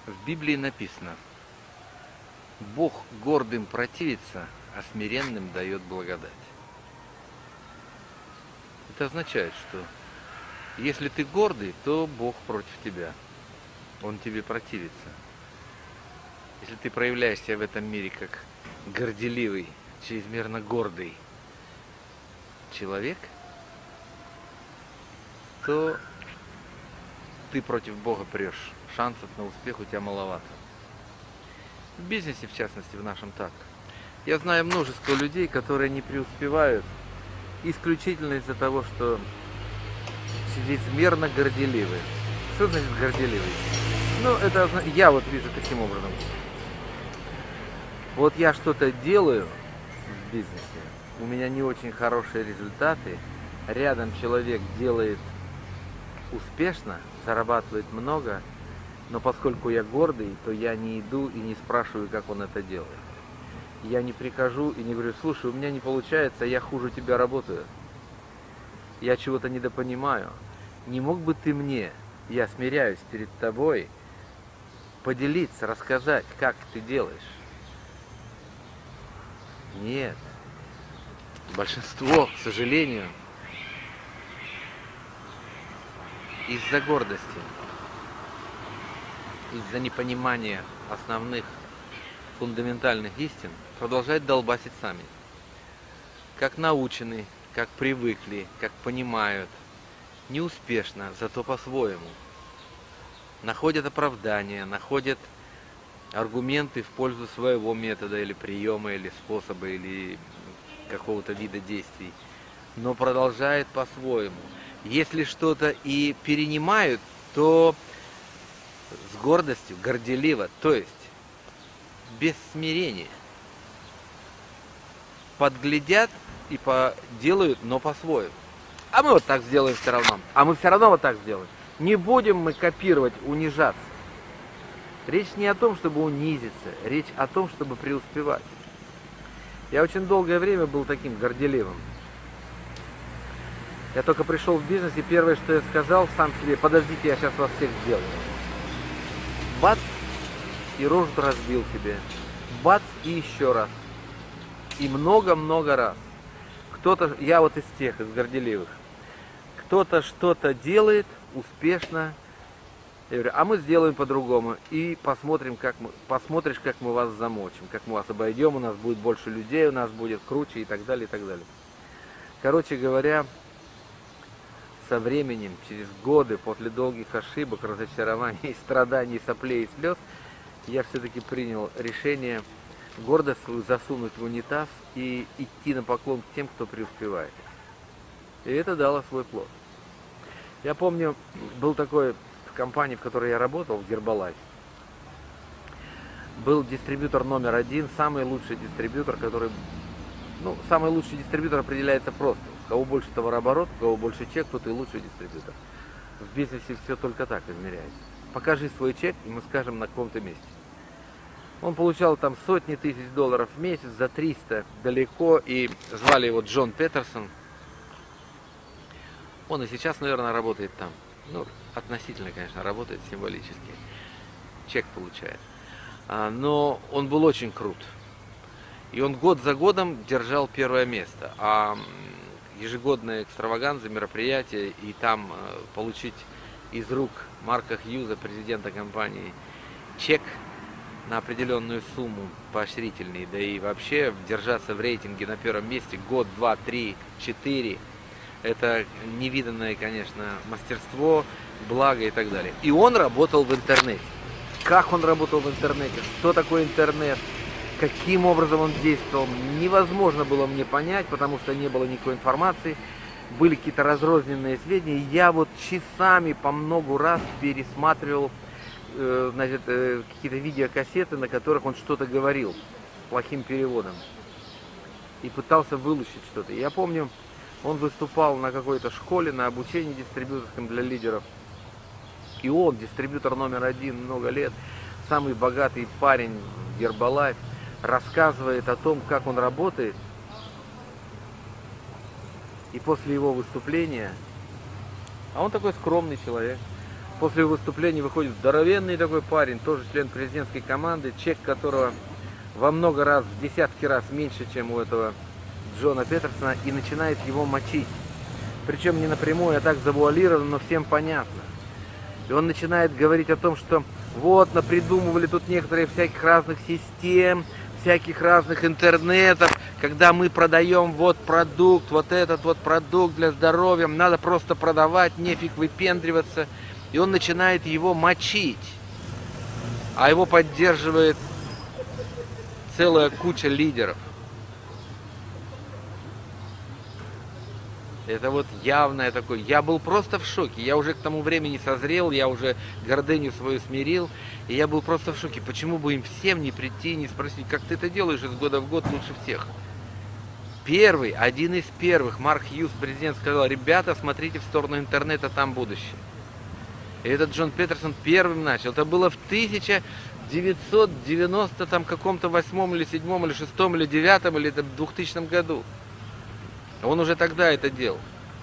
В Библии написано: Бог гордым противится, а смиренным дает благодать. Это означает, что если ты гордый, то Бог против тебя. Он тебе противится. Если ты проявляешь себя в этом мире как горделивый, чрезмерно гордый человек, то ты против Бога прешь. Шансов на успех у тебя маловато. В бизнесе, в частности, в нашем так. Я знаю множество людей, которые не преуспевают исключительно из-за того, что чрезмерно горделивы. Что значит горделивый? Ну, это я вот вижу таким образом. Вот я что-то делаю в бизнесе, у меня не очень хорошие результаты, рядом человек делает успешно, зарабатывает много, но поскольку я гордый, то я не иду и не спрашиваю, как он это делает. Я не прихожу и не говорю: слушай, у меня не получается, я хуже тебя работаю. Я чего-то недопонимаю. Не мог бы ты мне, я смиряюсь перед тобой, поделиться, рассказать, как ты делаешь? Нет. Большинство, к сожалению, из-за гордости, из-за непонимания основных фундаментальных истин продолжают долбасить сами. Как научены, как привыкли, как понимают. Неуспешно, зато по-своему. Находят оправдания, находят аргументы в пользу своего метода или приема, или способа, или какого-то вида действий. Но продолжают по-своему. Если что-то и перенимают, то с гордостью, горделиво, то есть без смирения. Подглядят и делают, но по-своему. А мы вот так сделаем все равно. А мы все равно вот так сделаем. Не будем мы копировать, унижаться. Речь не о том, чтобы унизиться, речь о том, чтобы преуспевать. Я очень долгое время был таким горделивым. Я только пришел в бизнес, и первое, что я сказал сам себе: подождите, я сейчас вас всех сделаю. Бац, и рожу разбил себе. Бац, и еще раз. И много-много раз. Кто-то, я вот из тех, из горделивых, кто-то что-то делает успешно. Я говорю: а мы сделаем по-другому. И посмотрим, посмотришь, как мы вас замочим, как мы вас обойдем, у нас будет больше людей, у нас будет круче и так далее, и так далее. Короче говоря, со временем, через годы, после долгих ошибок, разочарований, страданий, соплей и слез, я все-таки принял решение гордость свою засунуть в унитаз и идти на поклон к тем, кто преуспевает. И это дало свой плод. Я помню, был такой в компании, в которой я работал, в Гербалайф, был дистрибьютор номер один, самый лучший дистрибьютор, который... Ну, самый лучший дистрибьютор определяется просто. У кого больше товарооборот, у кого больше чек, тот и лучший дистрибьютор. В бизнесе все только так измеряется. Покажи свой чек, и мы скажем, на каком-то месте. Он получал там сотни тысяч долларов в месяц, за 300 далеко, и звали его Джон Петерсон. Он и сейчас, наверное, работает там. Ну, относительно, конечно, работает символически. Чек получает. Но он был очень крут. И он год за годом держал первое место. А ежегодные экстраваганзы, мероприятия, и там получить из рук Марка Хьюза, президента компании, чек на определенную сумму поощрительный, да и вообще держаться в рейтинге на первом месте год, 2, 3, 4, это невиданное, конечно, мастерство, благо и так далее. И он работал в интернете. Как он работал в интернете? Что такое интернет? Каким образом он действовал? Невозможно было мне понять, потому что не было никакой информации. Были какие-то разрозненные сведения. Я вот часами по много раз пересматривал какие-то видеокассеты, на которых он что-то говорил с плохим переводом. И пытался вылучить что-то. Я помню, он выступал на какой-то школе, на обучении дистрибьюторском для лидеров. И он, дистрибьютор номер один много лет, самый богатый парень в Гербалайф, рассказывает о том, как он работает. И после его выступления, а он такой скромный человек, После выступления выходит здоровенный такой парень, тоже член президентской команды, чек которого во много раз, в десятки раз меньше, чем у этого Джона Петерсона, и начинает его мочить. Причем не напрямую, а так завуалированно, но всем понятно. И он начинает говорить о том, что вот, напридумывали тут некоторые всяких разных систем, всяких разных интернетов, когда мы продаем вот продукт, вот этот вот продукт для здоровья, надо просто продавать, нефиг выпендриваться. И он начинает его мочить, а его поддерживает целая куча лидеров. Это вот явное такое. Я был просто в шоке. Я уже к тому времени созрел, я уже гордыню свою смирил. И я был просто в шоке. Почему бы им всем не прийти и не спросить, как ты это делаешь из года в год лучше всех? Первый, один из первых, Марк Хьюз, президент, сказал: ребята, смотрите в сторону интернета, там будущее. И этот Джон Петерсон первым начал. Это было в 1990 там каком-то 8 или 7 или 6 или 9 или 2000 году. Он уже тогда это делал.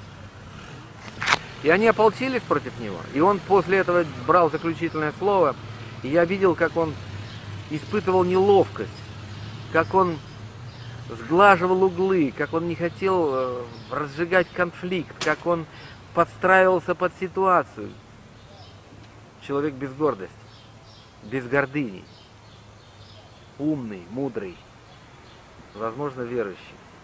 И они ополчились против него. И он после этого брал заключительное слово. И я видел, как он испытывал неловкость, как он сглаживал углы, как он не хотел разжигать конфликт, как он подстраивался под ситуацию. Человек без гордости, без гордыни, умный, мудрый, возможно, верующий.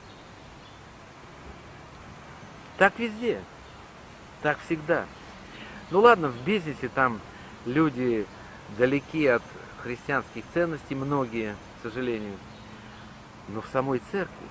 Так везде, так всегда. Ну ладно, в бизнесе там люди далеки от христианских ценностей, многие, к сожалению, но в самой церкви.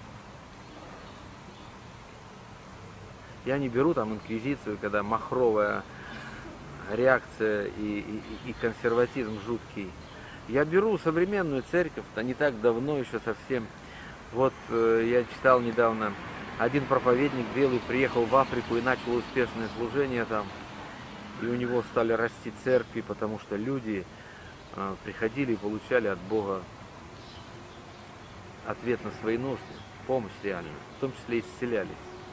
Я не беру там инквизицию, когда махровая реакция и консерватизм жуткий. Я беру современную церковь, да не так давно еще совсем. Вот я читал недавно, один проповедник белый приехал в Африку и начал успешное служение там. И у него стали расти церкви, потому что люди приходили и получали от Бога ответ на свои нужды, помощь реальную, в том числе исцелялись.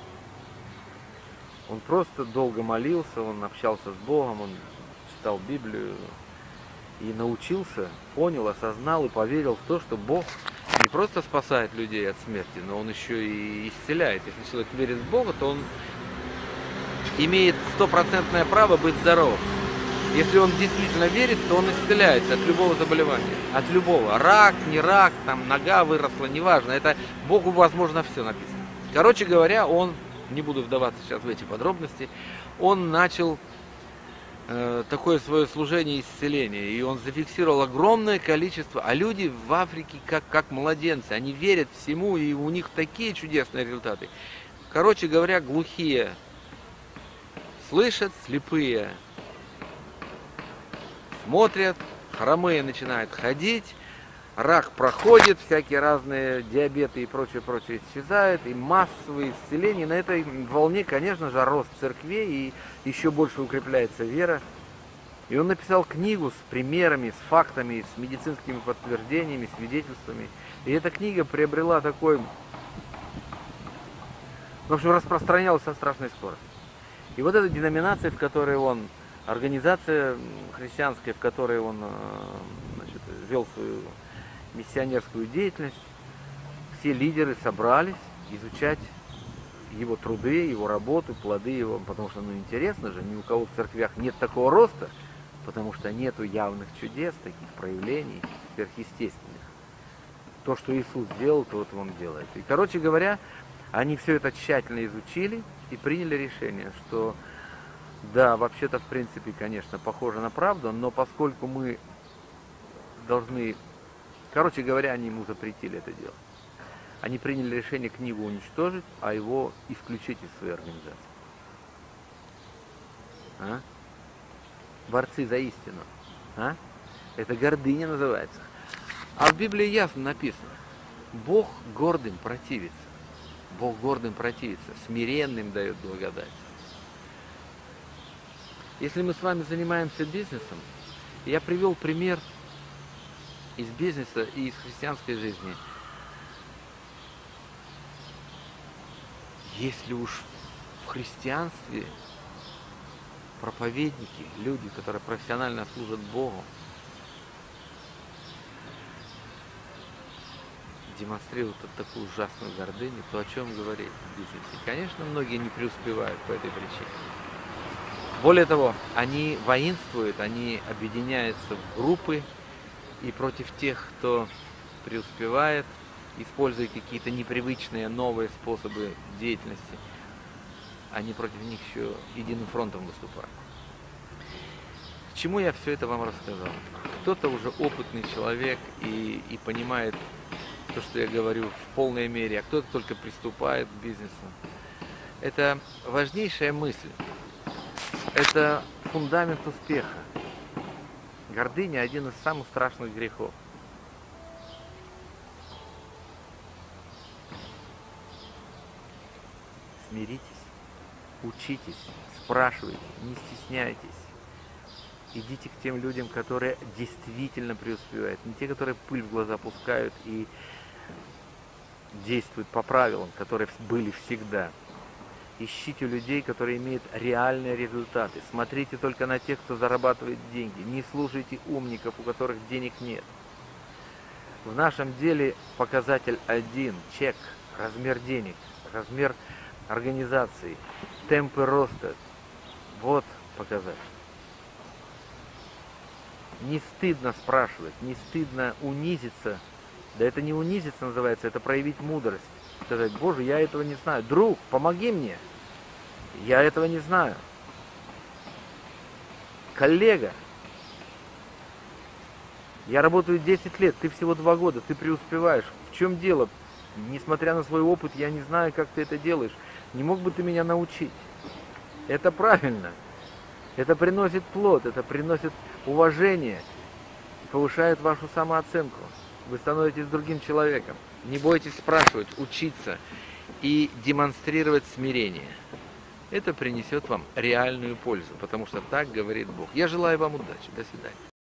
Он просто долго молился, он общался с Богом, он читал Библию и научился, понял, осознал и поверил в то, что Бог не просто спасает людей от смерти, но Он еще и исцеляет. Если человек верит в Бога, то он имеет стопроцентное право быть здоровым. Если он действительно верит, то он исцеляется от любого заболевания. От любого. Рак, не рак, там нога выросла, неважно. Это Богу возможно все написано. Короче говоря, он, не буду вдаваться сейчас в эти подробности, он начал такое свое служение исцеления. И он зафиксировал огромное количество. А люди в Африке как младенцы. Они верят всему, и у них такие чудесные результаты. Короче говоря, глухие слышат, слепые смотрят, хромые начинают ходить, рак проходит, всякие разные диабеты и прочее исчезает, и массовые исцеления. На этой волне, конечно же, рост церквей, и еще больше укрепляется вера. И он написал книгу с примерами, с фактами, с медицинскими подтверждениями, свидетельствами. И эта книга приобрела такой, в общем, распространялась со страшной скоростью. И вот эта деноминация, в которой он, организация христианская, в которой он, значит, вел свою миссионерскую деятельность, все лидеры собрались изучать его труды, его работу, плоды его, потому что, интересно же, ни у кого в церквях нет такого роста, потому что нету явных чудес, таких проявлений сверхъестественных. То, что Иисус сделал, то вот Он делает. И, короче говоря, они все это тщательно изучили и приняли решение, что да, вообще-то, в принципе, конечно, похоже на правду, но поскольку мы должны... Короче говоря, они ему запретили это делать. Они приняли решение книгу уничтожить, а его исключить из своей организации. А? Борцы за истину. А? Это гордыня называется. А в Библии ясно написано: Бог гордым противится. Бог гордым противится, смиренным дает благодать. Если мы с вами занимаемся бизнесом, я привел пример из бизнеса и из христианской жизни. Если уж в христианстве проповедники, люди, которые профессионально служат Богу, демонстрируют вот такую ужасную гордыню, то о чем говорить в бизнесе? Конечно, многие не преуспевают по этой причине. Более того, они воинствуют, они объединяются в группы и против тех, кто преуспевает, используя какие-то непривычные новые способы деятельности, они против них еще единым фронтом выступают. К чему я все это вам рассказал? Кто-то уже опытный человек и понимает то, что я говорю в полной мере, а кто-то только приступает к бизнесу. Это важнейшая мысль. Это фундамент успеха. Гордыня – один из самых страшных грехов. Смиритесь, учитесь, спрашивайте, не стесняйтесь. Идите к тем людям, которые действительно преуспевают. Не те, которые пыль в глаза пускают и действуют по правилам, которые были всегда. Ищите людей, которые имеют реальные результаты. Смотрите только на тех, кто зарабатывает деньги. Не слушайте умников, у которых денег нет. В нашем деле показатель один. Чек, размер денег, размер организации, темпы роста. Вот показатель. Не стыдно спрашивать, не стыдно унизиться. Да это не унизиться называется, это проявить мудрость. Сказать: Боже, я этого не знаю. Друг, помоги мне. Я этого не знаю. Коллега, я работаю 10 лет, ты всего 2 года, ты преуспеваешь. В чем дело? Несмотря на свой опыт, я не знаю, как ты это делаешь. Не мог бы ты меня научить? Это правильно. Это приносит плод, это приносит уважение, повышает вашу самооценку. Вы становитесь другим человеком. Не бойтесь спрашивать, учиться и демонстрировать смирение. Это принесет вам реальную пользу, потому что так говорит Бог. Я желаю вам удачи. До свидания.